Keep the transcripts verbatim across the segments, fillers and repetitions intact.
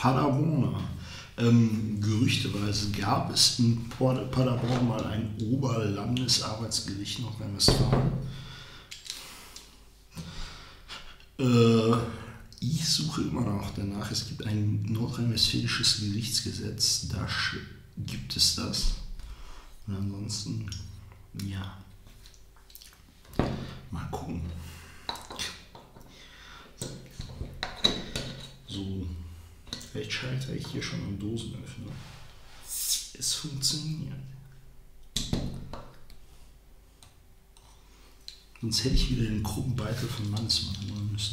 Paderborner. Ähm, gerüchteweise gab es in Paderborn mal ein Oberlandesarbeitsgericht Nordrhein-Westfalen. Äh, ich suche immer noch danach. Es gibt ein nordrhein-westfälisches Gerichtsgesetz, da gibt es das. Und ansonsten, ja, mal gucken. So, vielleicht scheitere ich hier schon am Dosenöffner. Es funktioniert. Sonst hätte ich wieder den kruppen Beitel von Mannesmann holen müssen.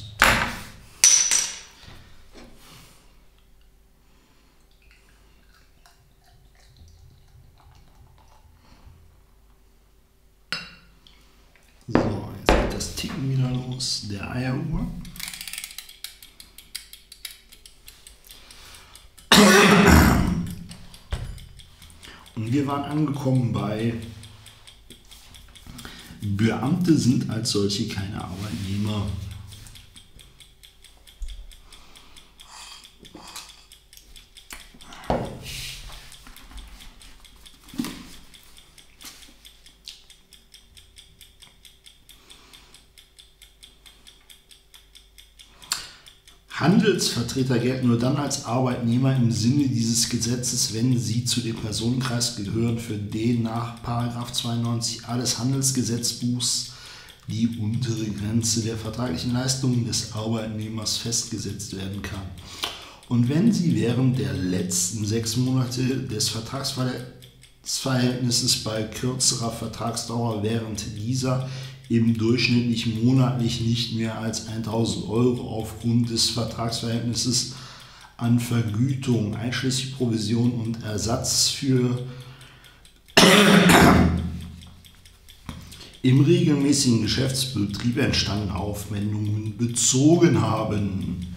So, jetzt geht das Ticken wieder los, der Eieruhr. Und wir waren angekommen bei Beamte sind als solche keine Arbeitnehmer. Handelsvertreter gelten nur dann als Arbeitnehmer im Sinne dieses Gesetzes, wenn sie zu dem Personenkreis gehören, für den nach Paragraph zweiundneunzig a des Handelsgesetzbuchs die untere Grenze der vertraglichen Leistungen des Arbeitnehmers festgesetzt werden kann. Und wenn sie während der letzten sechs Monate des Vertragsverhältnisses bei kürzerer Vertragsdauer während dieser eben durchschnittlich monatlich nicht mehr als tausend Euro aufgrund des Vertragsverhältnisses an Vergütung, einschließlich Provision und Ersatz für im regelmäßigen Geschäftsbetrieb entstandene Aufwendungen bezogen haben.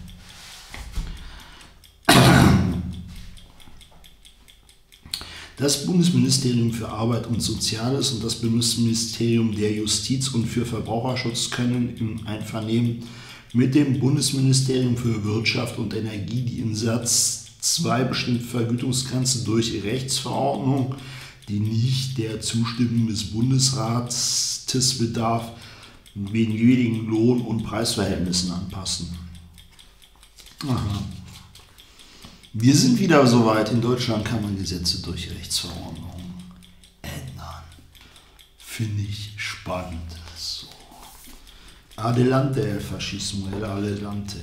Das Bundesministerium für Arbeit und Soziales und das Bundesministerium der Justiz und für Verbraucherschutz können im Einvernehmen mit dem Bundesministerium für Wirtschaft und Energie die in Satz zwei bestimmte Vergütungsgrenze durch Rechtsverordnung, die nicht der Zustimmung des Bundesrates bedarf, den jeweiligen Lohn- und Preisverhältnissen anpassen. Aha. Wir sind wieder soweit. In Deutschland kann man Gesetze durch Rechtsverordnungen ändern. Finde ich spannend. So. Adelante el fascismo, el adelante.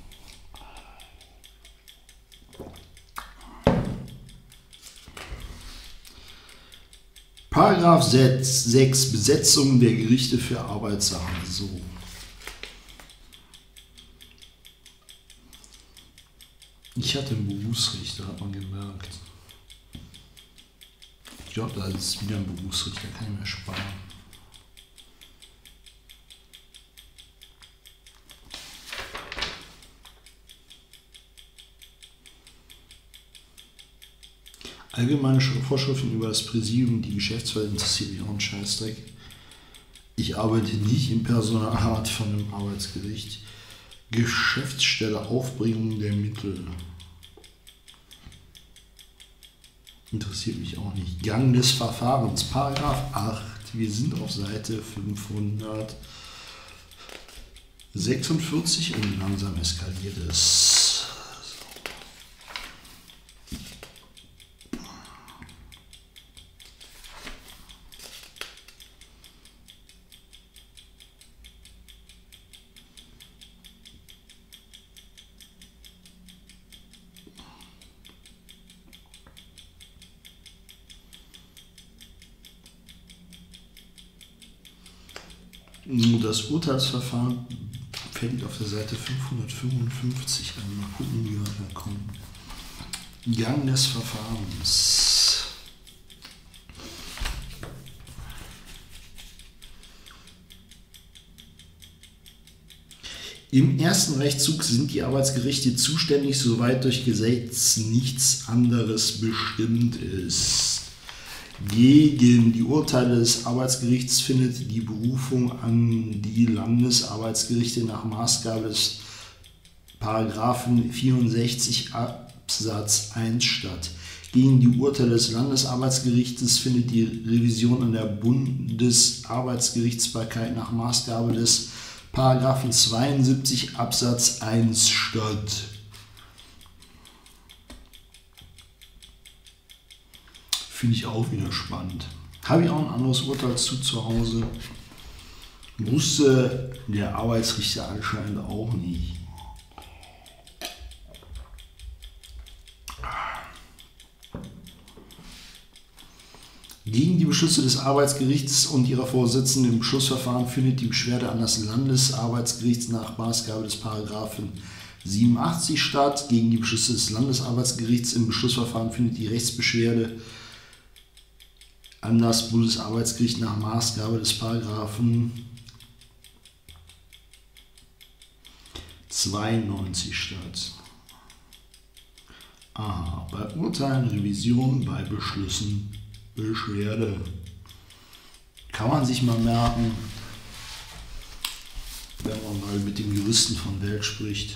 Paragraph sechs Besetzung der Gerichte für Arbeitssachen. So. Ich hatte einen Berufsrichter, hat man gemerkt. Ich glaube, da ist wieder ein Berufsrichter, kann ich mir sparen. Allgemeine Vorschriften über das Präsidium, die Geschäftsfelder interessiert mich auch ein Scheißdreck. Ich arbeite nicht im Personalrat von einem Arbeitsgericht. Geschäftsstelle Aufbringung der Mittel. Interessiert mich auch nicht. Gang des Verfahrens, Paragraph acht. Wir sind auf Seite fünfhundertsechsundvierzig und langsam eskaliert es. Das Urteilsverfahren fängt auf der Seite fünfhundertfünfundfünfzig an. Mal gucken, wie wir da kommen. Gang des Verfahrens. Im ersten Rechtszug sind die Arbeitsgerichte zuständig, soweit durch Gesetz nichts anderes bestimmt ist. Gegen die Urteile des Arbeitsgerichts findet die Berufung an die Landesarbeitsgerichte nach Maßgabe des Paragraphen vierundsechzig Absatz eins statt. Gegen die Urteile des Landesarbeitsgerichtes findet die Revision an der Bundesarbeitsgerichtsbarkeit nach Maßgabe des Paragraphen zweiundsiebzig Absatz eins statt. Finde ich auch wieder spannend. Habe ich auch ein anderes Urteil zu zu Hause? Wusste der Arbeitsrichter anscheinend auch nicht. Gegen die Beschlüsse des Arbeitsgerichts und ihrer Vorsitzenden im Beschlussverfahren findet die Beschwerde an das Landesarbeitsgericht nach Maßgabe des Paragraphen siebenundachtzig statt. Gegen die Beschlüsse des Landesarbeitsgerichts im Beschlussverfahren findet die Rechtsbeschwerde an das Bundesarbeitsgericht nach Maßgabe des Paragraphen zweiundneunzig statt. Aha, bei Urteilen, Revision, bei Beschlüssen, Beschwerde. Kann man sich mal merken, wenn man mal mit dem Juristen von Welt spricht.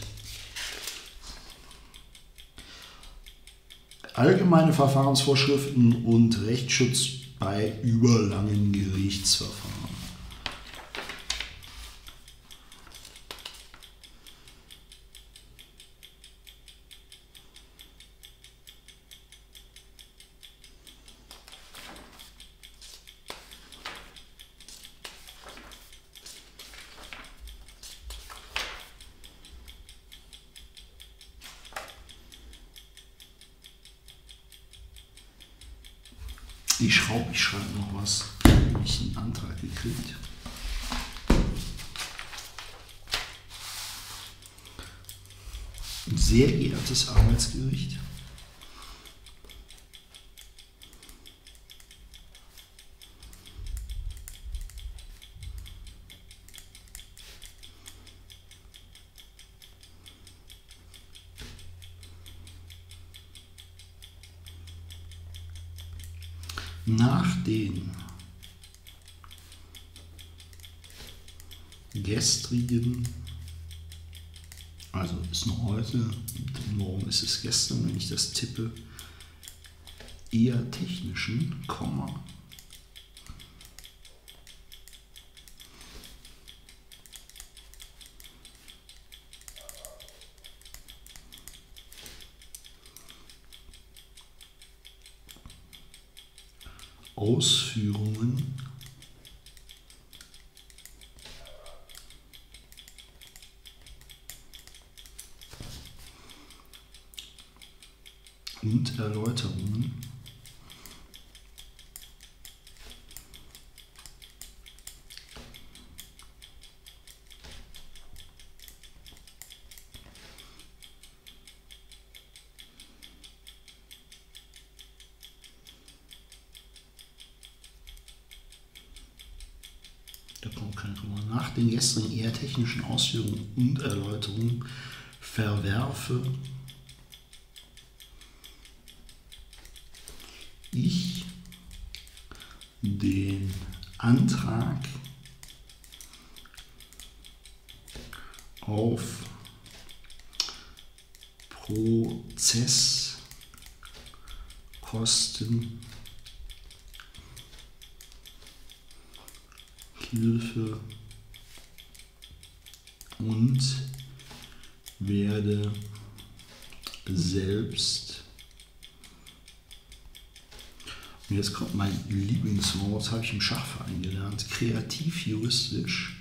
Allgemeine Verfahrensvorschriften und Rechtsschutz bei überlangen Gerichtsverfahren. Ich schraube, ich schreibe noch was. Habe ich einen Antrag gekriegt. Sehr geehrtes Arbeitsgericht. Nach den gestrigen, also ist noch heute, morgen ist es gestern, wenn ich das tippe, eher technischen, Komma, Ausführungen und Erläuterungen da kommt kein Komma, nach den gestrigen eher technischen Ausführungen und Erläuterungen verwerfe ich den Antrag auf Prozesskosten Hilfe und werde selbst, und jetzt kommt mein Lieblingswort, habe ich im Schachverein gelernt, kreativ juristisch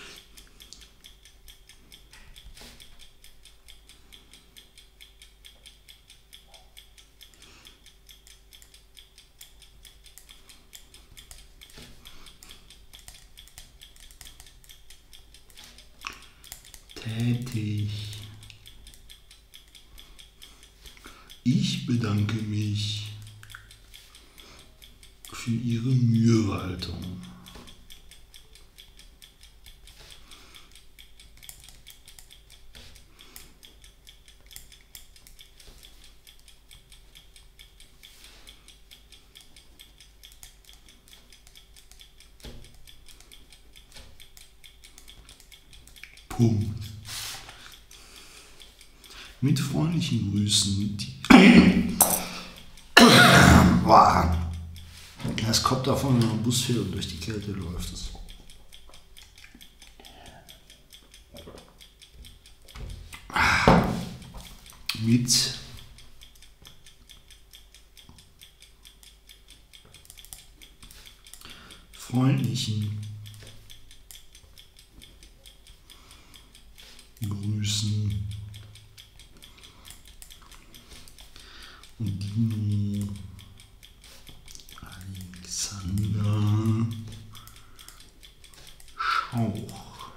tätig. Ich bedanke mich für Ihre Mühewaltung. Punkt. Mit freundlichen Grüßen, die Boah. Das kommt davon, wenn man Bus fährt und durch die Kälte läuft. Das mit freundlichen Grüßen und Dino Alexander Schauch.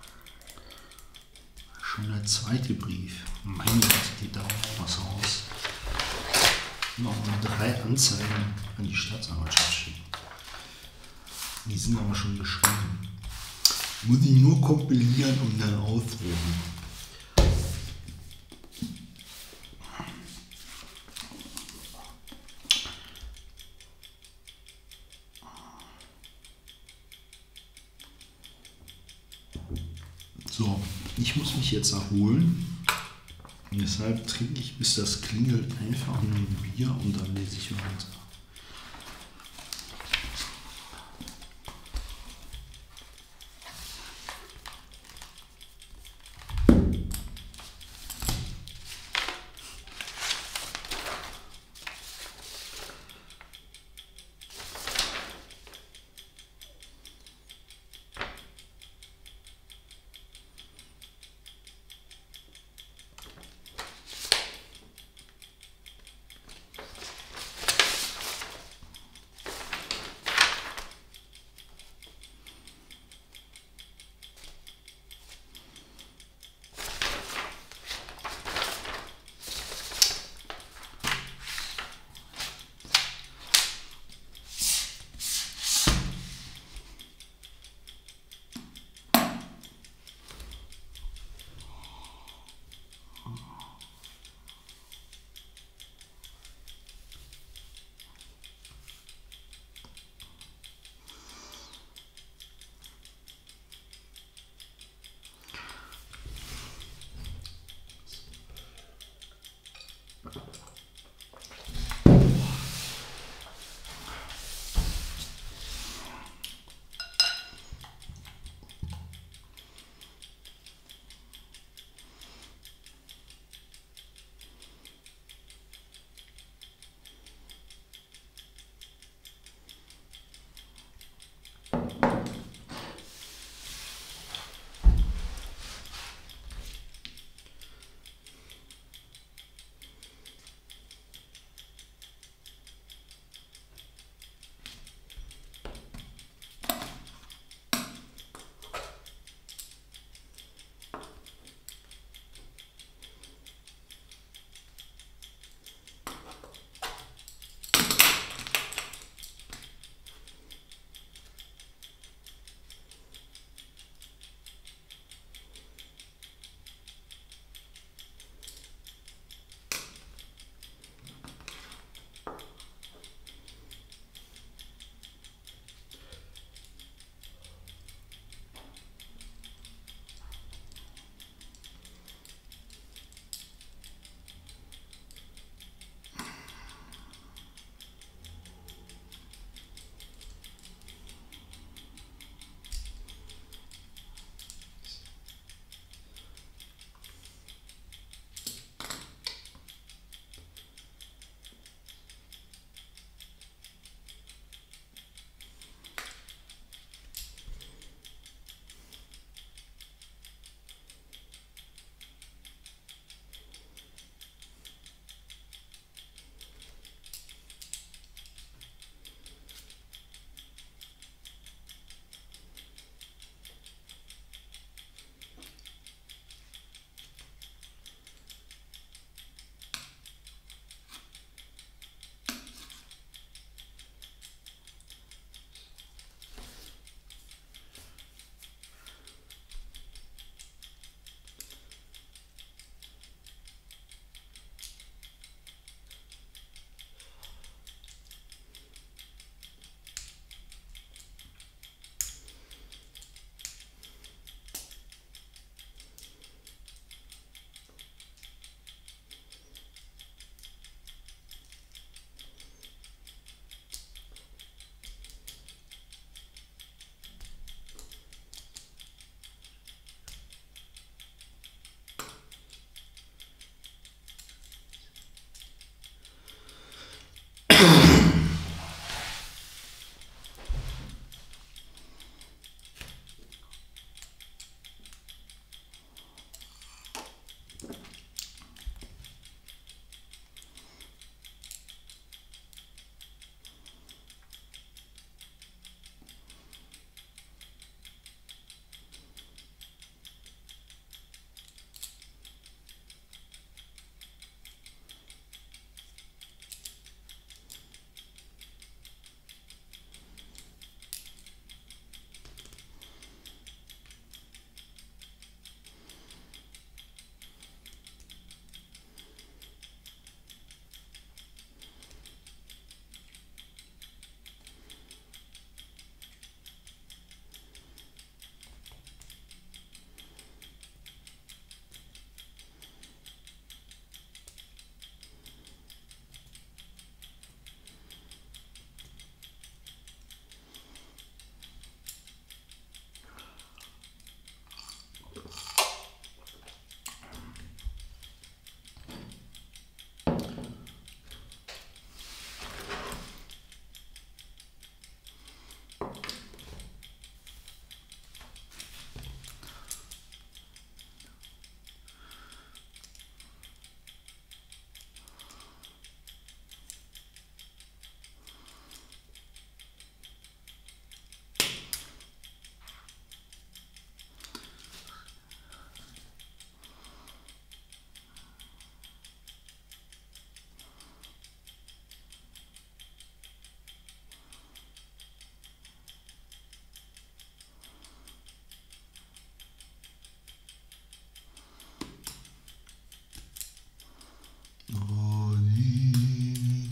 Schon der zweite Brief. Meine Gott, geht da auch was raus. Noch mal drei Anzeigen an die Staatsanwaltschaft schicken. Die sind aber schon geschrieben. Muss ich nur kompilieren und dann ausdrucken. So, ich muss mich jetzt erholen. Und deshalb trinke ich, bis das klingelt, einfach nur ein Bier und dann lese ich weiter.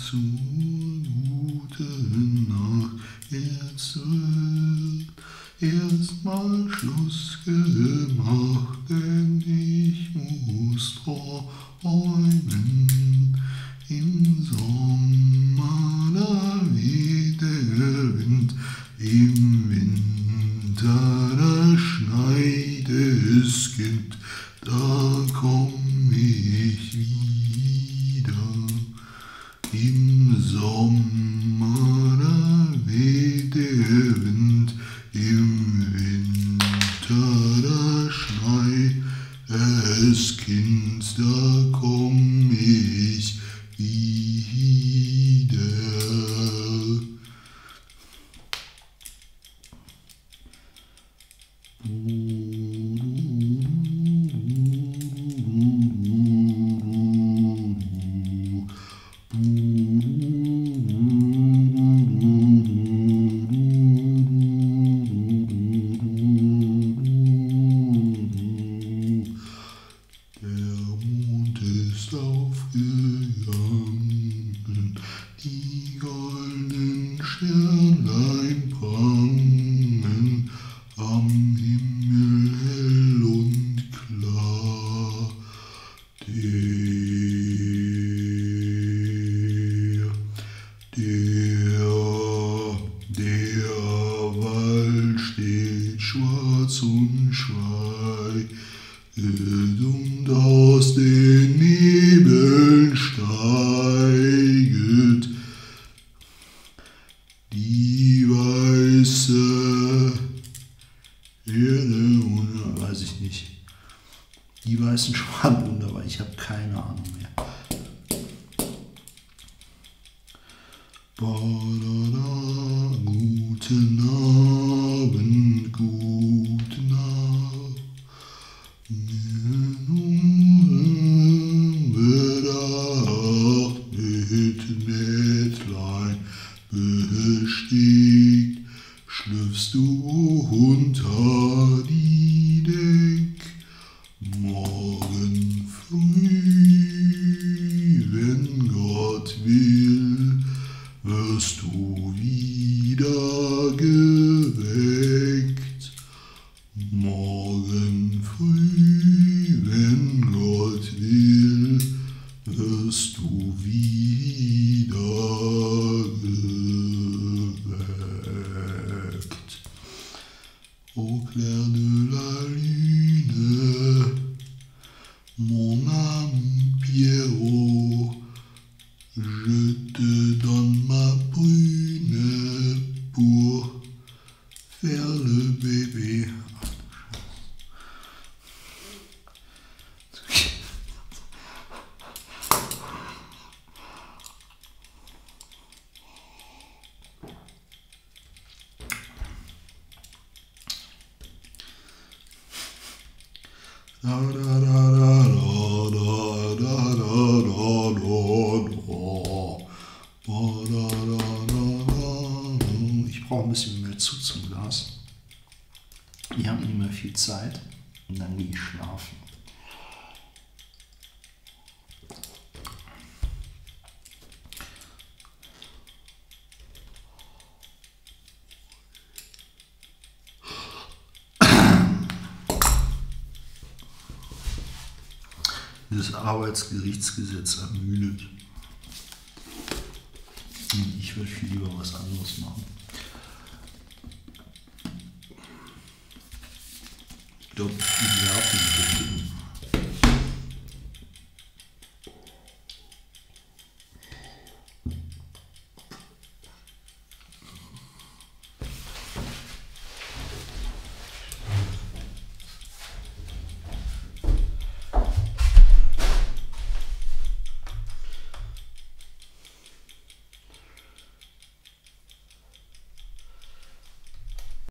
zur guten Nacht. Jetzt wird erstmal Schluss gemacht, denn ich muss träumen. Im Sommer, da weht der Wind, im Winter, da schneit es Kind, da komm ich wieder. Im Sommer, da weht der Wind, im Winter, da schneit es Kind, da komm ich wieder. Aufgegangen, die goldenen Sternlein prangen am Himmel hell und klar. Der, der, der Wald steht schwarz und schweigt, und aus den Nebeln steiget die weiße Erde, oder weiß ich nicht, die weißen Schwaden, aber ich habe keine Ahnung mehr. Ba-da-da, guten Abend, guten Abend. Bedacht mit Bettlein bestiegt, schlüpfst du unter die Deck. Morgen früh, wenn Gott will, wirst du wieder geweckt. Morgen früh, wenn Gott will, wirst du wieder geweckt. Au clair de la lune, mon ami Pierrot, je te donne ma prune pour faire le bébé. Da, da, da, da, da, da, da, da, da, da. Ich brauche ein bisschen mehr Zug zum Glas. Wir haben nicht mehr viel Zeit und dann gehe ich schlafen. Das Arbeitsgerichtsgesetz ermüdet. Ich würde viel lieber was anderes machen. Ich glaube, die Nerven